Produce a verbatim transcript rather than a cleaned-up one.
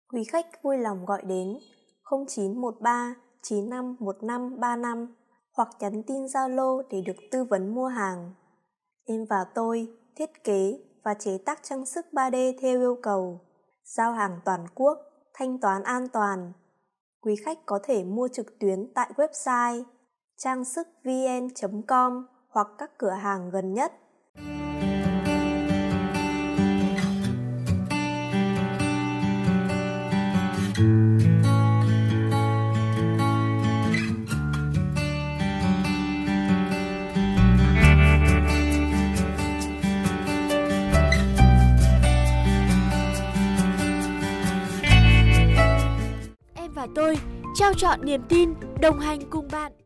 Quý khách vui lòng gọi đến không chín một ba chín năm một năm ba năm hoặc nhắn tin Zalo để được tư vấn mua hàng. Em và tôi thiết kế và chế tác trang sức ba D theo yêu cầu, giao hàng toàn quốc, thanh toán an toàn. Quý khách có thể mua trực tuyến tại website trang sức vn chấm com hoặc các cửa hàng gần nhất. Em và tôi trao trọn niềm tin, đồng hành cùng bạn.